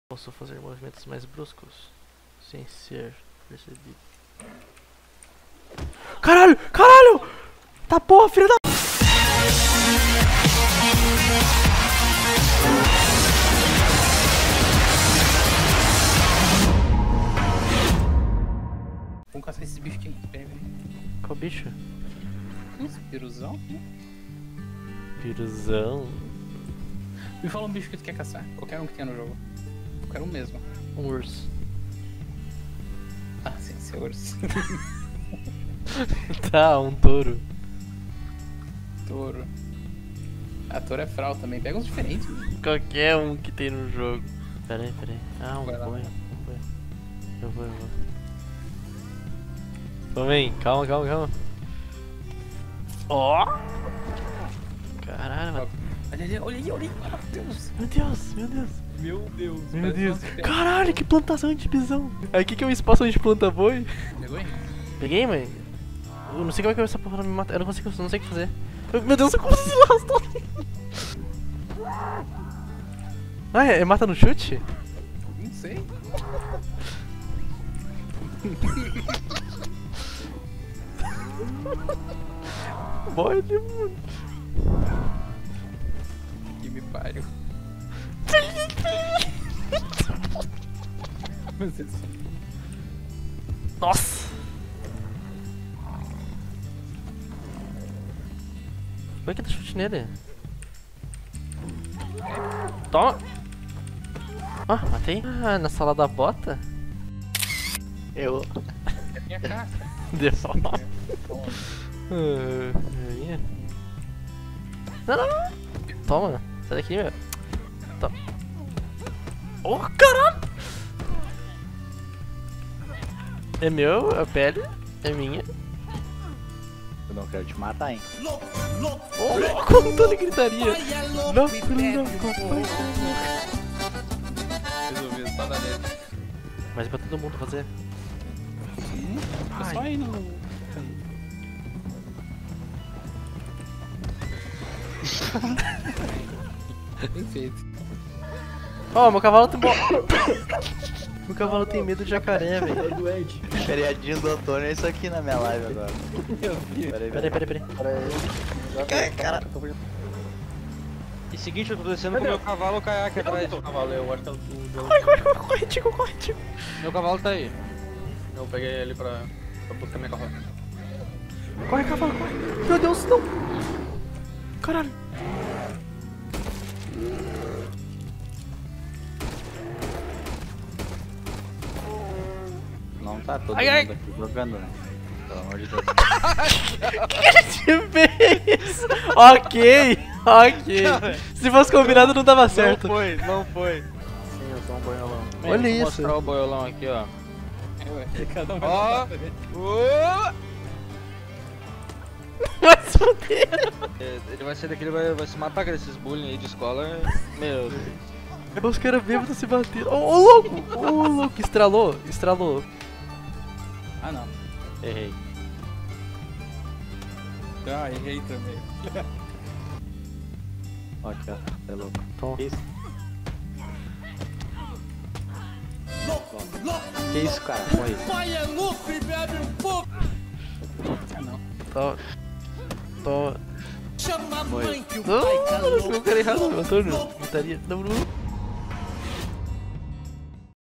Posso fazer movimentos mais bruscos, sem ser percebido. Caralho! Caralho! Tá porra, filha da... Vamos caçar esse bicho aqui. Pera aí. Qual bicho? Esse piruzão? Piruzão? Me fala um bicho que tu quer caçar. Qualquer um que tenha no jogo. Qualquer um mesmo. Um urso. Ah, sim, seu urso. Tá, um touro. Touro. Ah, touro é fral também. Pega uns diferentes. Qualquer um que tem no jogo. Pera aí. Ah, um Vai lá. boi. Eu vou. Então vem, calma. Ó! Caralho, mano. Olha ali. Meu Deus. Meu Deus. Meu Deus. Caralho, que plantação de bisão. Aqui que é um espaço onde planta boi. Pegou, hein? Peguei, mãe. Eu não sei como é que essa porra não me mata. Eu não sei o que fazer. Meu Deus, eu consigo se arrastou. Ah, é mata no chute? Não sei. Pode, mano. Que me pariu. Nossa. Como é que dá chute nele? Toma. Ah, matei. Ah, na sala da bota? Eu... É minha caca. Deu. Não. Toma. Sai daqui, meu. Toma. Oh, caralho. É meu, a pele é minha. Eu não quero te matar, hein? Oh, como toda gritaria. Não, Resolvi as bananetas. mas é pra todo mundo fazer. É só ir no... Bem feito. Ó, meu cavalo tem Meu cavalo tem medo de jacaré, velho. Doente. Feriadinho do Antônio é isso aqui na minha live agora. Eu vi. Peraí. Cara. E seguinte, eu tô descendo com o meu cavalo o caiaque atrás. Cavalo, eu acho que é o Corre, Tico. Meu cavalo tá aí. Eu peguei ele pra buscar minha carroça. Corre, cavalo, corre. Meu Deus, não. Caralho. Não tá todo Ai. mundo aqui jogando, né? Pelo amor de Deus. O que ele te fez? Ok. Se fosse combinado não dava certo. Não foi. Sim, eu sou um boiolão. Olha Vou isso. mostrar o boiolão aqui, ó. Cada um vai Ó. matar ele. Mas fodeu. Ele vai sair daqui, ele vai se matar com esses bullying aí de escola. Meu Deus. Os caras bêbados se bateram. Ô, louco. Ô, louco. Estralou. Ah, não. Errei. Ah, errei também. Ó, aqui, ó. É louco. Toma. Que isso? Que isso, cara? Morri. Ah, não. Tô. Morri. Não, eu quero errado, Antônio. Gritaria. Não.